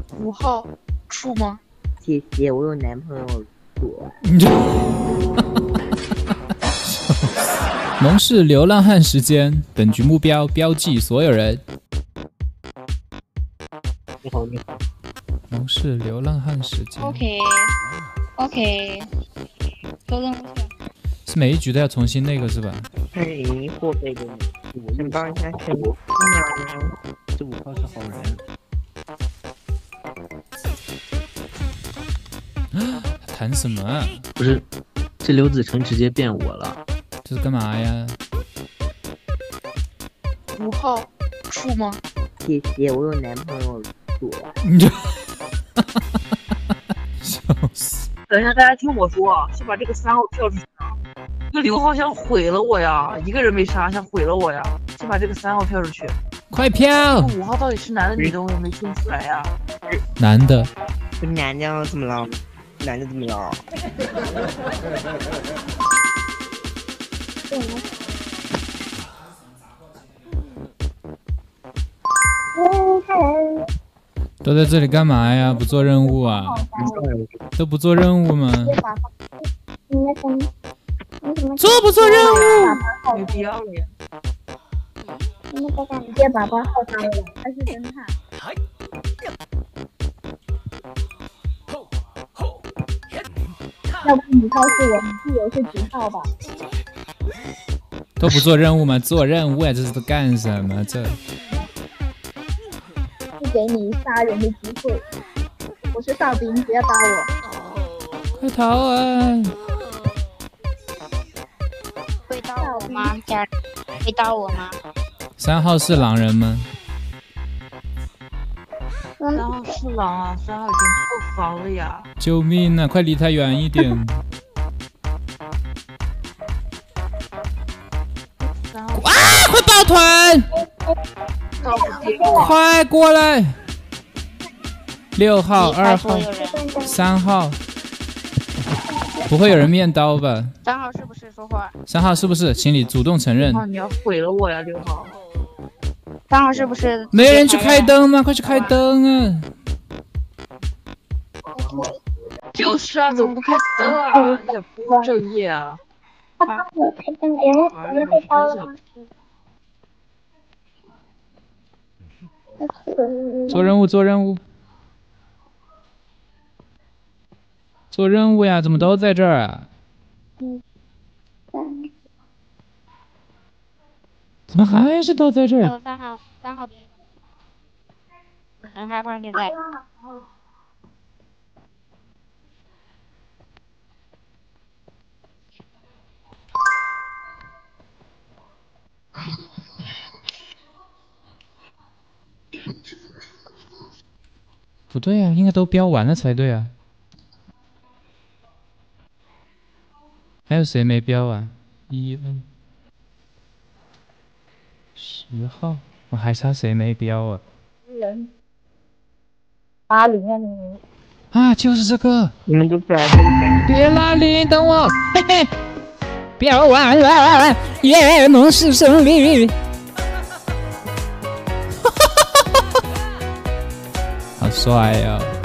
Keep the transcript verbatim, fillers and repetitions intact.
五号处吗？ 谢谢，我有男朋友了。 你这蒙氏流浪汉时间，本局目标标记所有人。 你好，你好。 蒙氏流浪汉时间。 OK OK， 做任务去。 是每一局都要重新那个是吧？ 太疑惑这个，我先帮一下小姑娘。这五号是好人。 谈什么啊？ 不是，这刘子成直接变我了。 这是干嘛呀？ 五号处吗？ 谢谢，我有男朋友了。 你这笑死！ 等一下，大家听我说啊，先把这个三号跳出去啊！这个刘浩想毁了我呀，一个人没杀，想毁了我呀！先把这个三号跳出去。 快飘！ 五号到底是男的女的，我也没听出来呀。 男的。 这男的怎么了？男的怎么了？ 都在这里干嘛呀？不做任务啊？都不做任务吗？做不做任务？ 没必要了呀。 直接把八号当了，他是侦探。要不你告诉我，你队友是几号吧？ 都不做任务吗？做任务呀！这是都干什么？这不给你杀人的机会。我是哨兵，不要打我！ 快逃啊！ 会打我吗？家人会打我吗？ 三号是狼人吗？ 三号是狼啊，三号已经破防了呀！ 救命啊！快离他远一点！啊！快抱团！快过来！六号、二号、三号，不会有人面刀吧？ 三号是不是说话？ 三号是不是？请你主动承认。 六号，你要毁了我呀，六号！ 三号是不是？ 没人去开灯吗？快去开灯啊！ 就是啊，怎么不开灯啊？也不务正业啊！ 他帮我开灯，别人可能被刀了。 做任务，做任务，做任务呀！怎么都在这儿啊？怎么还是都在这儿？ 三号，三号，很害怕现在。 不对啊，应该都标完了才对啊。还有谁没标啊？一、二、十号，我还差谁没标啊？ 人，八零啊你。 啊，就是这个。 你们都标了？ 别拉铃，等我。嘿嘿，标完了，耶，蒙氏胜利。好帅呀、哦！